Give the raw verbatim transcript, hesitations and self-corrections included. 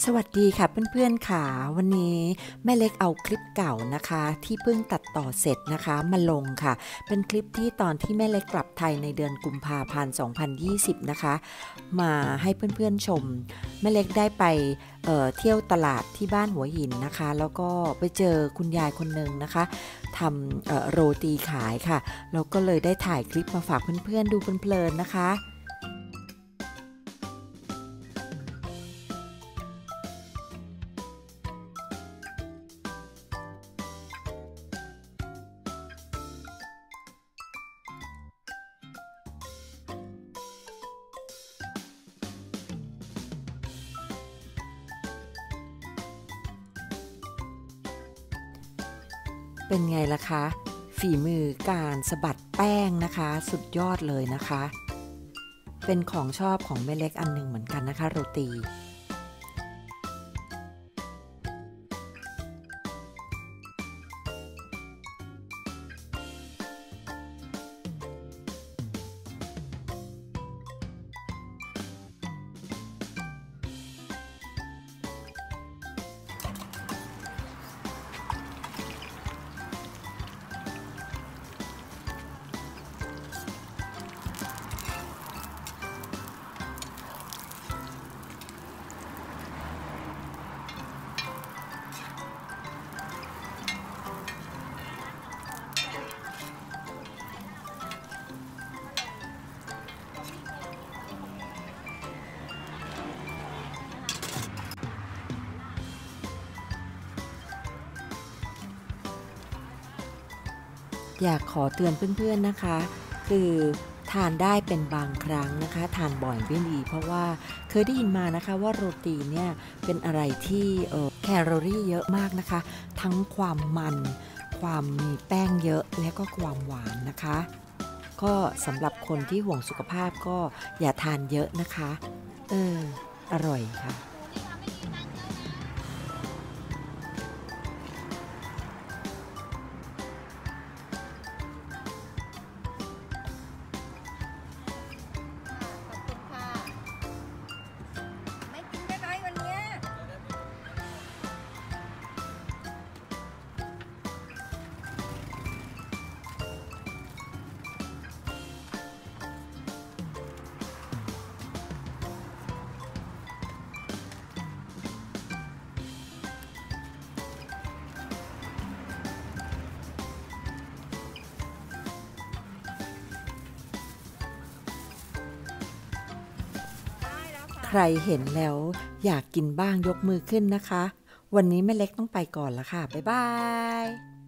สวัสดีค่ะเพื่อนๆค่ะวันนี้แม่เล็กเอาคลิปเก่านะคะที่เพิ่งตัดต่อเสร็จนะคะมาลงค่ะเป็นคลิปที่ตอนที่แม่เล็กกลับไทยในเดือนกุมภาพันธ์สองพันยี่สิบนะคะมาให้เพื่อนๆชมแม่เล็กได้ไปเอ่อเที่ยวตลาดที่บ้านหัวหินนะคะแล้วก็ไปเจอคุณยายคนหนึ่งนะคะทำเอ่อโรตีขายค่ะแล้วก็เลยได้ถ่ายคลิปมาฝากเพื่อนๆดูเพลินๆนะคะเป็นไงล่ะคะฝีมือการสะบัดแป้งนะคะสุดยอดเลยนะคะเป็นของชอบของแม่เล็กอันหนึ่งเหมือนกันนะคะโรตีอยากขอเตือนเพื่อนๆนะคะคือทานได้เป็นบางครั้งนะคะทานบ่อยไม่ดีเพราะว่าเคยได้ยินมานะคะว่าโรตีเนี่ยเป็นอะไรที่เอ่อแคลอรี่เยอะมากนะคะทั้งความมันความมีแป้งเยอะและก็ความหวานนะคะก็สำหรับคนที่ห่วงสุขภาพก็อย่าทานเยอะนะคะเอออร่อยค่ะขอบคุณค่ะไม่กินได้ไหมวันเนี้ยได้แล้วค่ะใครเห็นแล้วอยากกินบ้างยกมือขึ้นนะคะวันนี้แม่เล็กต้องไปก่อนละค่ะบ๊ายบาย